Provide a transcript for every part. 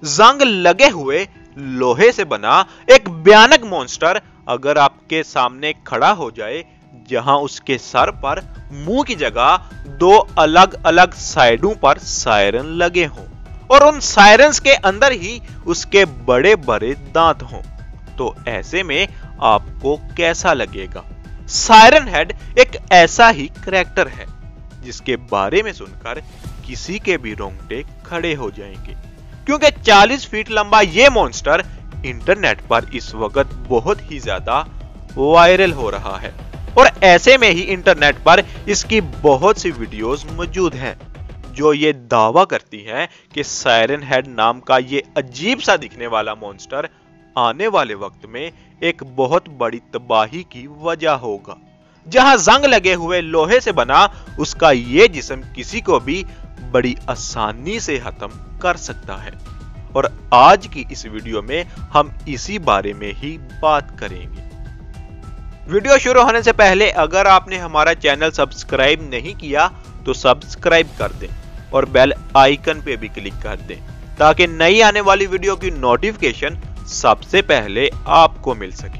जंग लगे हुए लोहे से बना एक भयानक मॉन्स्टर अगर आपके सामने खड़ा हो जाए, जहां उसके सर पर मुंह की जगह दो अलग अलग साइडों पर सायरन लगे हों और उन सायरन्स के अंदर ही उसके बड़े बड़े दांत हों, तो ऐसे में आपको कैसा लगेगा? सायरन हेड एक ऐसा ही करैक्टर है जिसके बारे में सुनकर किसी के भी रोंगटे खड़े हो जाएंगे, क्योंकि 40 फीट लंबा ये मॉन्स्टर इंटरनेट पर इस वक्त बहुत ही ज्यादा वायरल हो रहा है और ऐसे में ही इंटरनेट पर इसकी बहुत सी वीडियोस मौजूद हैं जो ये दावा करती हैं कि सायरन हेड नाम का ये अजीब सा दिखने वाला मॉन्स्टर आने वाले वक्त में एक बहुत बड़ी तबाही की वजह होगा। जहां जंग लगे हुए लोहे से बना उसका ये जिस्म किसी को भी बड़ी आसानी से खत्म कर सकता है। और आज की इस वीडियो में हम इसी बारे में ही बात करेंगे। वीडियो शुरू होने से पहले अगर आपने हमारा चैनल सब्सक्राइब नहीं किया तो सब्सक्राइब कर दें और बेल आइकन पे भी क्लिक कर दें ताकि नई आने वाली वीडियो की नोटिफिकेशन सबसे पहले आपको मिल सके।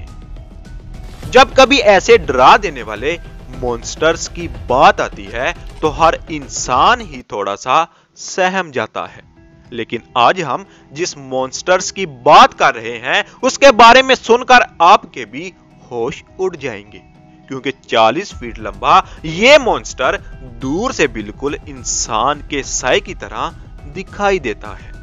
जब कभी ऐसे डरा देने वाले मॉन्स्टर्स की बात आती है तो हर इंसान ही थोड़ा सा सहम जाता है, लेकिन आज हम जिस मॉन्स्टर्स की बात कर रहे हैं उसके बारे में सुनकर आपके भी होश उड़ जाएंगे, क्योंकि 40 फीट लंबा ये मॉन्स्टर दूर से बिल्कुल इंसान के साए की तरह दिखाई देता है।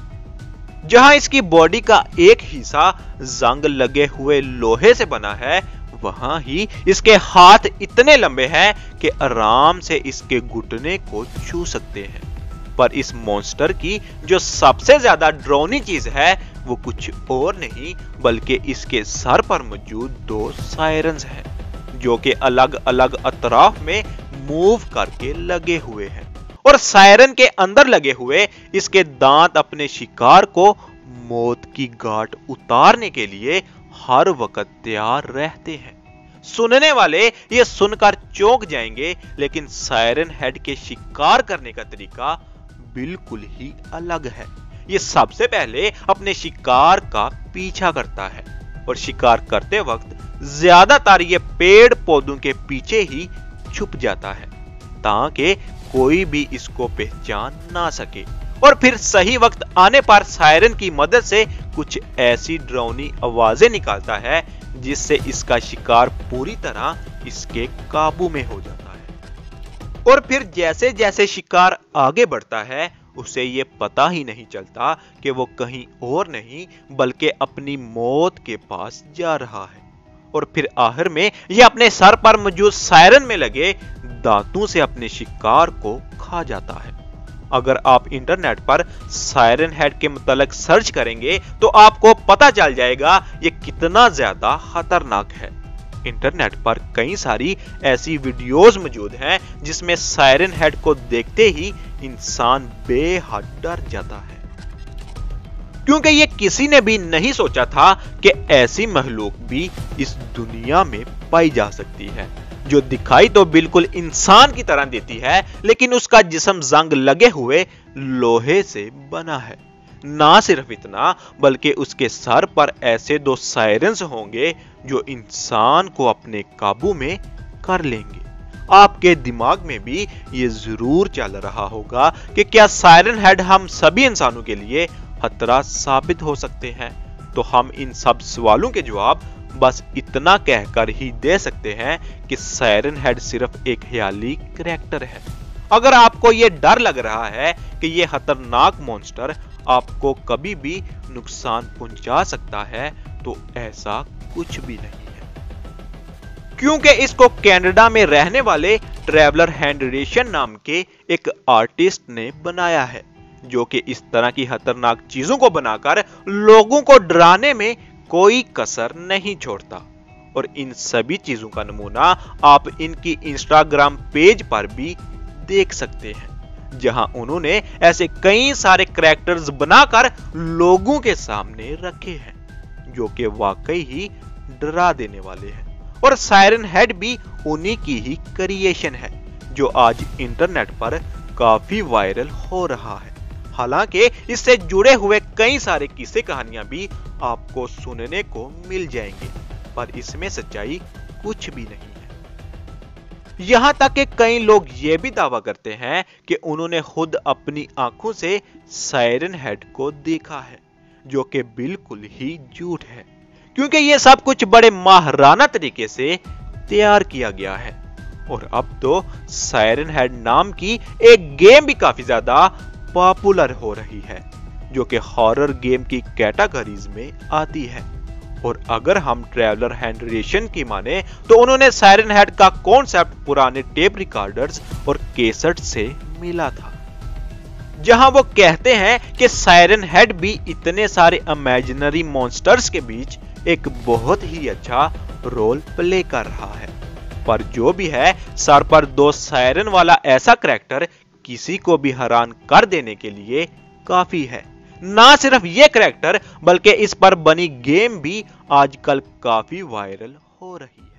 जहां इसकी बॉडी का एक हिस्सा जंग लगे हुए लोहे से बना है, वहां ही इसके हाथ इतने लंबे हैं कि आराम से इसके घुटने को छू सकते हैं। पर इस मॉन्स्टर की जो सबसे ज्यादा डरावनी चीज है वो कुछ और नहीं बल्कि इसके सर पर मौजूद दो सायरन्स हैं जो कि अलग अलग अतराफ में मूव करके लगे हुए हैं और सायरन के अंदर लगे हुए इसके दांत अपने शिकार को मौत की घाट उतारने के लिए हर वक्त तैयार रहते हैं। सुनने वाले ये सुनकर चौंक जाएंगे, लेकिन सायरन हेड के शिकार करने का तरीका बिल्कुल ही अलग है। ये सबसे पहले अपने शिकार का पीछा करता है और शिकार करते वक्त ज्यादातर ये पेड़ पौधों के पीछे ही छुप जाता है ताकि कोई भी इसको पहचान ना सके और फिर सही वक्त आने पर सायरन की मदद से कुछ ऐसी डरावनी आवाजें निकालता है जिससे इसका शिकार पूरी तरह इसके काबू में हो जाता है। और फिर जैसे जैसे शिकार आगे बढ़ता है उसे ये पता ही नहीं चलता कि वो कहीं और नहीं बल्कि अपनी मौत के पास जा रहा है। और फिर आखिर में ये अपने सर पर मौजूद सायरन में लगे दांतों से अपने शिकार को खा जाता है। अगर आप इंटरनेट पर सायरन हेड के मुतालिक सर्च करेंगे तो आपको पता चल जाएगा ये कितना ज्यादा खतरनाक है। इंटरनेट पर कई सारी ऐसी वीडियोस मौजूद हैं जिसमें सायरन हेड को देखते ही इंसान बेहद डर जाता है, क्योंकि ये किसी ने भी नहीं सोचा था कि ऐसी मखलूक भी इस दुनिया में पाई जा सकती है जो दिखाई तो बिल्कुल इंसान की तरह देती है, लेकिन उसका जिस्म जंग लगे हुए लोहे से बना है। ना सिर्फ इतना बल्कि उसके सर पर ऐसे दो सायरन्स होंगे जो इंसान को अपने काबू में कर लेंगे। आपके दिमाग में भी ये जरूर चल रहा होगा कि क्या सायरन हेड हम सभी इंसानों के लिए खतरा साबित हो सकते हैं? तो हम इन सब सवालों के जवाब बस इतना कहकर ही दे सकते हैं कि सायरन हेड सिर्फ एक ख्याली करैक्टर है। अगर आपको यह डर लग रहा है कि यह खतरनाक मॉन्स्टर आपको कभी भी नुकसान पहुंचा सकता है तो ऐसा कुछ भी नहीं है, क्योंकि इसको कनाडा में रहने वाले ट्रैवलर हेनरिएशन नाम के एक आर्टिस्ट ने बनाया है जो कि इस तरह की खतरनाक चीजों को बनाकर लोगों को डराने में कोई कसर नहीं छोड़ता। और इन सभी चीजों का नमूना आप इनकी इंस्टाग्राम पेज पर भी देख सकते हैं, जहां उन्होंने ऐसे कई सारे कैरेक्टर्स बनाकर लोगों के सामने रखे हैं जो कि वाकई ही डरा देने वाले हैं। और सायरन हेड भी उन्हीं की ही क्रिएशन है जो आज इंटरनेट पर काफी वायरल हो रहा है। हालांकि इससे जुड़े हुए कई सारे किस्से कहानियां भी आपको सुनने को मिल जाएंगे, पर इसमें सच्चाई कुछ भी नहीं है। यहां तक कि कई लोग ये भी दावा करते हैं कि उन्होंने खुद अपनी आंखों से सायरन हेड को देखा है, जो कि बिल्कुल ही झूठ है, क्योंकि ये सब कुछ बड़े माहिराना तरीके से तैयार किया गया है। और अब तो सायरन हेड नाम की एक गेम भी काफी ज्यादा पॉपुलर हो रही है, जो कि हॉरर गेम की कैटेगरीज में आती है। और अगर हम ट्रैवलर हेनरिसन की माने तो उन्होंने सायरन हेड का कॉन्सेप्ट पुराने टेप रिकॉर्डर्स और कैसेट से मिला था, जहां वो कहते हैं कि सायरन हेड भी इतने सारे इमेजिनरी मॉन्स्टर्स के बीच एक बहुत ही अच्छा रोल प्ले कर रहा है। पर जो भी है, सर पर 2 सायरन वाला ऐसा करैक्टर किसी को भी हैरान कर देने के लिए काफी है। ना सिर्फ ये करैक्टर बल्कि इस पर बनी गेम भी आजकल काफी वायरल हो रही है।